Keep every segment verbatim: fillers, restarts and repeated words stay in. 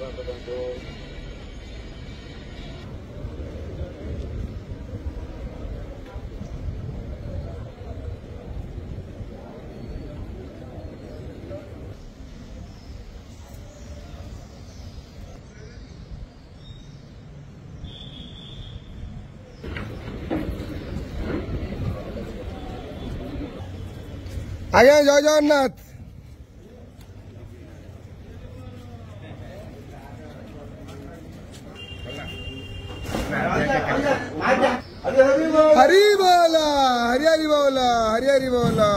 आज्ञा जय जगन्नाथ। हरि बोला, हरि हरि बोला, हरि हरि बोला।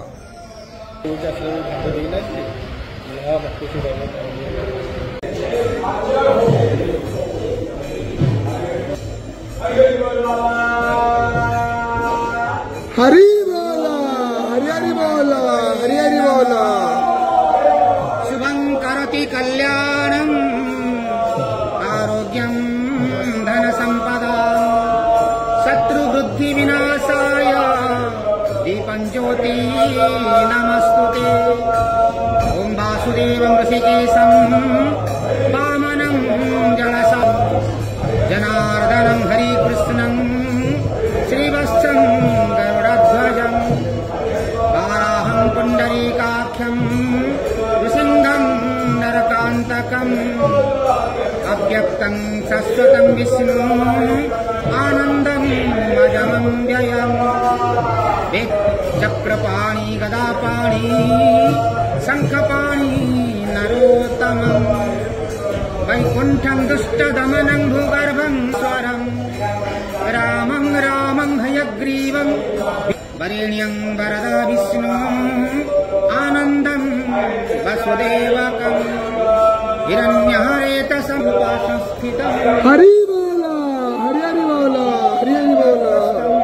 हरि बोला, हरि हरि बोला, हरि हरि बोला। शुभं करोति कल्याणं आरोग्यं धन संपदा शत्रुवृद्धि विनाशाय दीपं ज्योति नमस्तुते। ओं वासुदेवं ऋषिकेशं वामनं जलसं जनार्दनं हरिकृष्णं श्रीवत्सं गरुडध्वजं वाराहं पुण्डरीकाख्यं नृसिंहं नरकान्तकम् अव्यक्तं शाश्वतं विष्णु आनन्दं अजमव्ययम् चक्रपाणि गदापाणि शङ्खपाणि नरोत्तमम् वैकुण्ठं दुष्टदमनं भूगर्भं स्वरम् रामं रामं हयग्रीवं वरेण्यं वरदा विष्णु आनन्दं वसुदेवकम् हिरण्यहरेतसमुपासंस्थितम्। हरि बोला, हरि हरि बोला, हरि हरि बोला।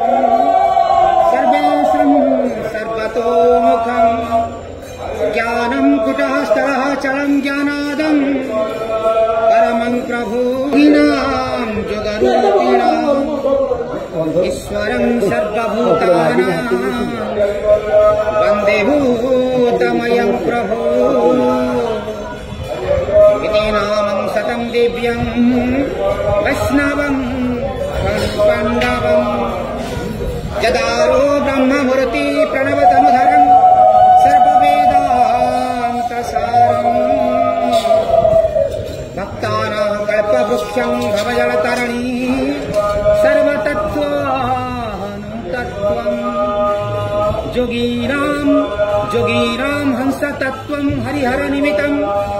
सर्वेशं सर्वतोमुखं ज्ञानं कुटः स्थलः चलं ज्ञानादं परमं प्रभुनां जुगरूपिणाम् ईश्वरं सर्वभूतानां वन्दे भूतमयं प्रभु। इति नामं शतं दिव्यं वैष्णवं पाण्डवं जदारो ब्रह्ममूर्ति प्रणवतनुधरं सर्ववेदान्तसारम् भक्तानां कल्पवृक्षं भवजलतरणी सर्वतत्त्वानुतत्त्वम् जोगीनां जोगीनां हंसतत्त्वं हरिहरनिमित्तं